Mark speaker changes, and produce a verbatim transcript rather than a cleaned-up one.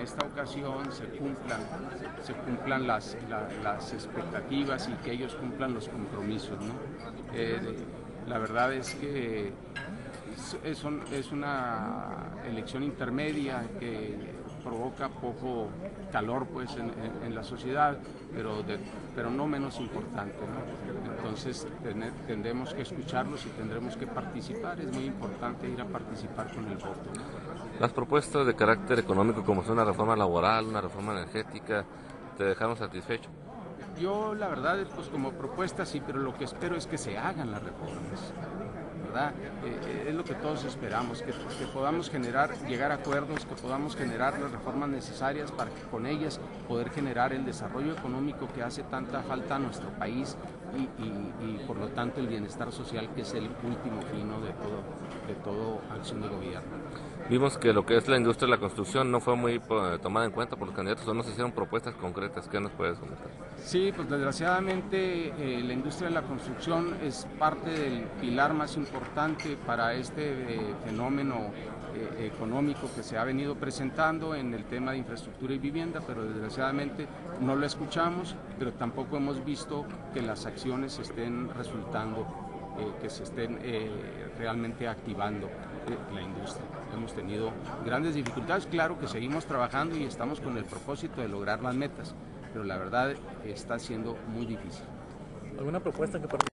Speaker 1: esta ocasión se cumplan, se cumplan las, la, las expectativas y que ellos cumplan los compromisos, ¿no? Eh, la verdad es que es, un, es una elección intermedia que provoca poco calor pues en, en, en la sociedad, pero, de, pero no menos importante, ¿no? Entonces ten, tendremos que escucharlos y tendremos que participar. Es muy importante ir a participar con el voto, ¿no?
Speaker 2: Las propuestas de carácter económico, como son una reforma laboral, una reforma energética, ¿te dejaron satisfecho?
Speaker 1: Yo la verdad, pues como propuesta sí, pero lo que espero es que se hagan las reformas, ¿verdad? Eh, es lo que todos esperamos, que, que podamos generar, llegar a acuerdos, que podamos generar las reformas necesarias para que con ellas poder generar el desarrollo económico que hace tanta falta a nuestro país y, y, y por lo tanto el bienestar social, que es el último fin, ¿no?, de todo, de todo acción de gobierno.
Speaker 2: Vimos que lo que es la industria de la construcción no fue muy tomada en cuenta por los candidatos, o no se hicieron propuestas concretas. ¿Qué nos puedes comentar?
Speaker 1: Sí, pues desgraciadamente eh, la industria de la construcción es parte del pilar más importante para este eh, fenómeno eh, económico que se ha venido presentando en el tema de infraestructura y vivienda, pero desgraciadamente no lo escuchamos, pero tampoco hemos visto que las acciones estén resultando, eh, que se estén eh, realmente activando eh, la industria. Hemos tenido grandes dificultades, claro que seguimos trabajando y estamos con el propósito de lograr las metas, pero la verdad está siendo muy difícil.
Speaker 3: ¿Alguna propuesta que